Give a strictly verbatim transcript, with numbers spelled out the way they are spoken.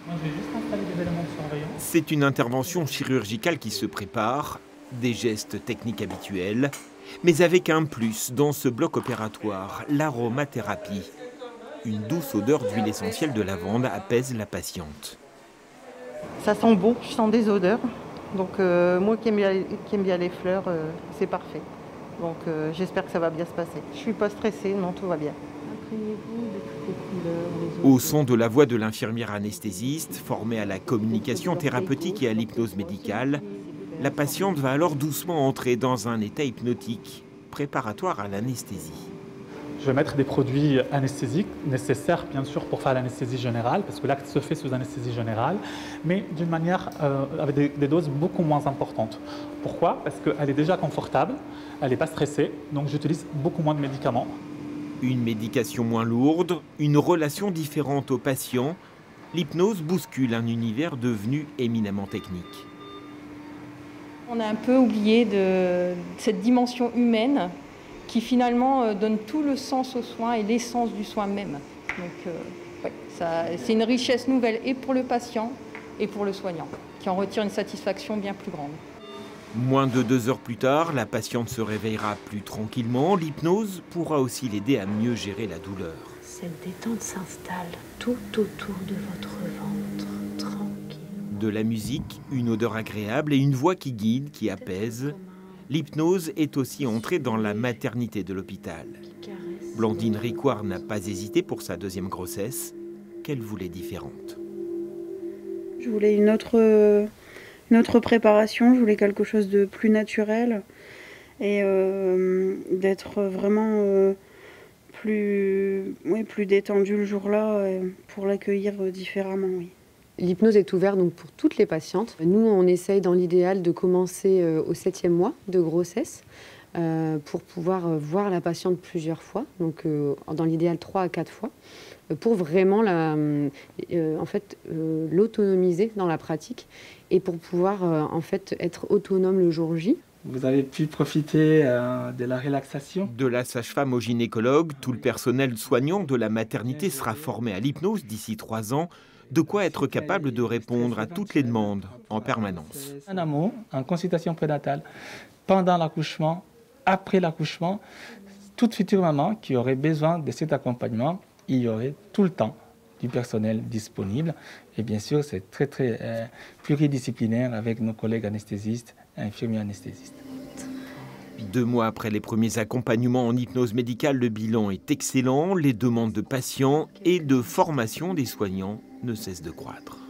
Moi, je vais juste installer des éléments de surveillance. C'est une intervention chirurgicale qui se prépare, des gestes techniques habituels, mais avec un plus dans ce bloc opératoire, l'aromathérapie. Une douce odeur d'huile essentielle de lavande apaise la patiente. Ça sent bon, je sens des odeurs. Donc euh, moi qui aime bien, qui aime bien les fleurs, euh, c'est parfait. Donc euh, j'espère que ça va bien se passer. Je suis pas stressée, non, tout va bien. Imprégnez-vous de toutes les couleurs, les odeurs. Au son de la voix de l'infirmière anesthésiste, formée à la communication thérapeutique et à l'hypnose médicale, la patiente va alors doucement entrer dans un état hypnotique, préparatoire à l'anesthésie. Je vais mettre des produits anesthésiques nécessaires, bien sûr, pour faire l'anesthésie générale, parce que l'acte se fait sous anesthésie générale, mais d'une manière euh, avec des, des doses beaucoup moins importantes. Pourquoi? Parce qu'elle est déjà confortable, elle n'est pas stressée, donc j'utilise beaucoup moins de médicaments. Une médication moins lourde, une relation différente au patient, l'hypnose bouscule un univers devenu éminemment technique. On a un peu oublié de cette dimension humaine qui finalement donne tout le sens aux soins et l'essence du soin même. Donc euh, ouais, ça, c'est une richesse nouvelle et pour le patient et pour le soignant, qui en retire une satisfaction bien plus grande. Moins de deux heures plus tard, la patiente se réveillera plus tranquillement. L'hypnose pourra aussi l'aider à mieux gérer la douleur. Cette détente s'installe tout autour de votre ventre, tranquille. De la musique, une odeur agréable et une voix qui guide, qui apaise. L'hypnose est aussi entrée dans la maternité de l'hôpital. Blandine Ricoire n'a pas hésité pour sa deuxième grossesse, qu'elle voulait différente. Je voulais une autre, une autre préparation, je voulais quelque chose de plus naturel et euh, d'être vraiment euh, plus, oui, plus détendu le jour-là euh, pour l'accueillir différemment. Oui. L'hypnose est ouverte donc pour toutes les patientes. Nous, on essaye dans l'idéal de commencer euh, au septième mois de grossesse euh, pour pouvoir euh, voir la patiente plusieurs fois, donc euh, dans l'idéal trois à quatre fois, euh, pour vraiment la, euh, en fait, euh, l'autonomiser dans la pratique et pour pouvoir euh, en fait, être autonome le jour J. Vous avez pu profiter euh, de la relaxation. De la sage-femme au gynécologue, tout le personnel soignant de la maternité sera formé à l'hypnose d'ici trois ans. De quoi être capable de répondre à toutes les demandes en permanence. En amont, en consultation prénatale, pendant l'accouchement, après l'accouchement, toute future maman qui aurait besoin de cet accompagnement, il y aurait tout le temps du personnel disponible. Et bien sûr, c'est très, très euh, pluridisciplinaire avec nos collègues anesthésistes, infirmiers anesthésistes. Deux mois après les premiers accompagnements en hypnose médicale, le bilan est excellent. Les demandes de patients et de formation des soignants ne cessent de croître.